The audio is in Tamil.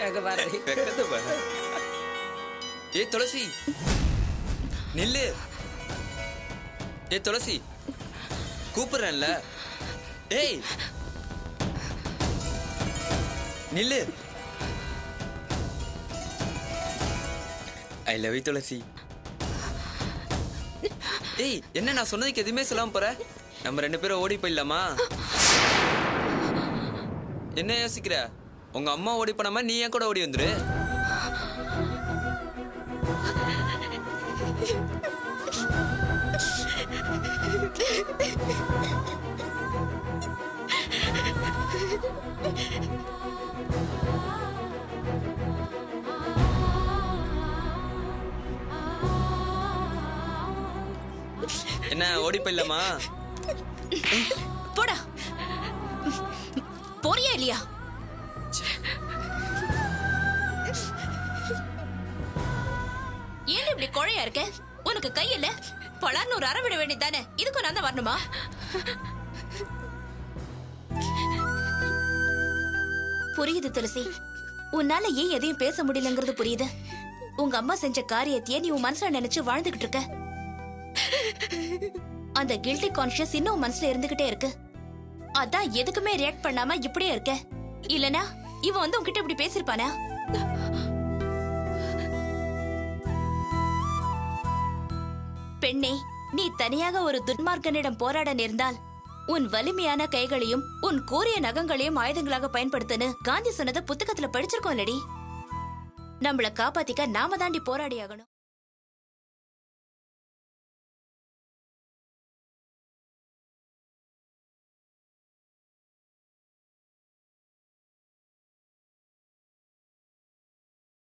அழகு பாரு. வெக்கத்தை பாரு. ஏய் துளசி நில்லு. ஏய் துளசி கூப்பிடுறேன்ல. ஏய் நில்லு. I love you Tulsi. ஏய் என்ன நான் சொன்னதுக்கு எதுவுமே சொல்லாம போற? நம்ம 2 பேரும் ஓடி போயிடலாமா? என்ன யோசிக்கிற? உங்க அம்மா ஓடி போனாம நீ ஏன் கூட ஓடி வந்துரு. என்ன ஓடி போயிடலாமா? போடா. போறியா இல்லையா? ஏன் இப்படி குழையா இருக்க? உனக்கு கை இல்ல? பலான்னு ஒரு அற விட வேண்டியதானே? இதுக்கும் நான் தான் வரணுமா? புரியுது துளசி, உன்னால ஏன் எதையும் பேச முடியலங்கிறது புரியுது. உங்க அம்மா செஞ்ச காரியத்தையே நீ உன் மனசுல நினைச்சு வாழ்ந்துகிட்டு இருக்க. அந்த கில்ட்டி கான்ஷியஸ் இன்னும் மனசுல இருந்துகிட்டே இருக்கு. அதான் எதுக்குமே ரியாக்ட் பண்ணாம இப்படியே இருக்க. இல்லனா இவன் வந்து உன்கிட்ட இப்படி பேசிருப்பானா? பெண்ணே, நீ தனியாக ஒரு துன்மார்க்கனிடம் போராட நேர்ந்தால் உன் வலிமையான கைகளையும் உன் கூரிய நகங்களையும் ஆயுதங்களாக பயன்படுத்துன்னு காந்தி சொன்னதை புத்தகத்துல படிச்சிருக்கோம் இல்லடி. நம்மள காப்பாத்திக்க நாம தாண்டி போராடி ஆகணும்.